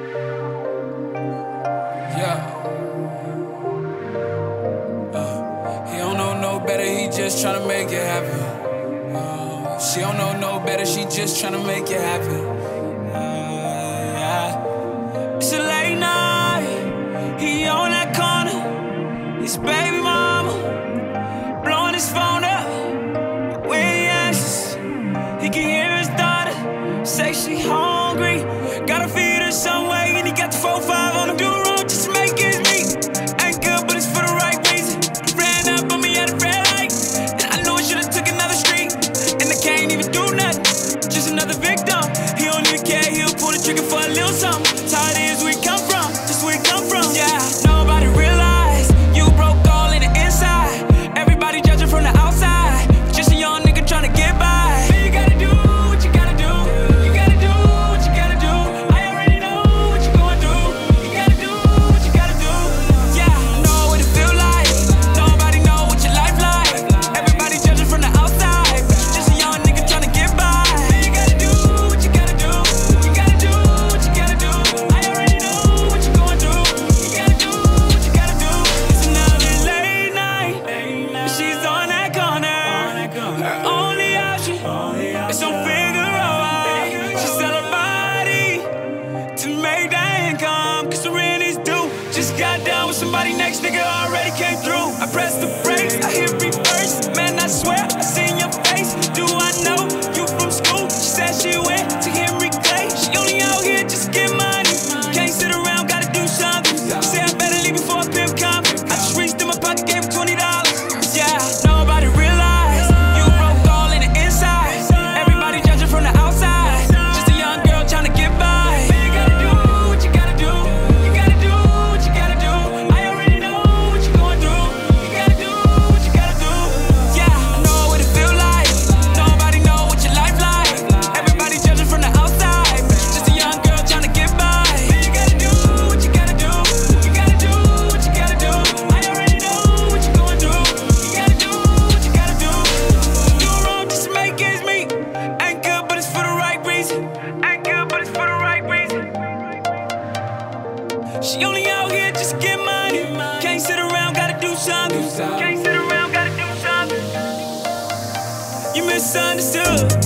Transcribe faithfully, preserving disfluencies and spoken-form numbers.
Yeah. Uh, he don't know no better, he just tryna make it happen. Uh, she don't know no better, she just tryna make it happen. Uh, yeah. It's a late night, he on that corner, his baby mama blowing his phone up. When he asks, he can hear his daughter say she hungry, gotta feed her some way, and he got the four five on him. Do wrong just to make ends meet. Ain't good, but it's for the right reason. He ran up on me at a red light, and I know I should've took another street, and I can't even do nothing, just another victim. He don't even care, he'll pull the trigger for a little something. That's how it is, we come from, just where we come from. Yeah, nobody realize you broke all in the inside. Everybody judging from the outside, just a young nigga trying to get by. You gotta do what you gotta do. You gotta do what you gotta do. I already know what you're going through. You gotta do what you gotta do. Yeah, I know what it feel like. Nobody know what your life like. Everybody judging from the outside, but you just a young nigga trying to get by. You gotta do what you gotta do. You gotta do what you gotta do. I already know what you're going through. You gotta do what you gotta do. It's another late night, but she's on that corner. Her only option is to figure out. She sell her body to make that income, cause the rent is due. Just got down with somebody, next nigga already came through. I press the brakes, I hit reverse. Man, I swear, I seen your face. Do I know you from school? She said she went to Henry Clay. She only out here just to get money. Can't sit around, gotta do something. Say I better leave before a pimp come. I just reached in my pocket, gave him twenty dollars. Yeah, nobody realize you broke all in the inside. Everybody judging from the outside, just a young girl trying to get by. You gotta do what you gotta do. You gotta do what you gotta do. I already know what you're going through. You gotta do what you gotta do. Yeah, I know what it feel like. Nobody know what your life like. Everybody judging from the outside, but you just a young girl trying to get by. You gotta do what you gotta do. You gotta do what you gotta do. I already know what you're going through. You gotta do what you gotta do. Do wrong just to make ends meet. Ain't good, but it's for the right reason. Ain't good, but it's for the right reason. She only out here just to get money. Can't sit around, gotta do something. Can't sit around, gotta do something. You misunderstood.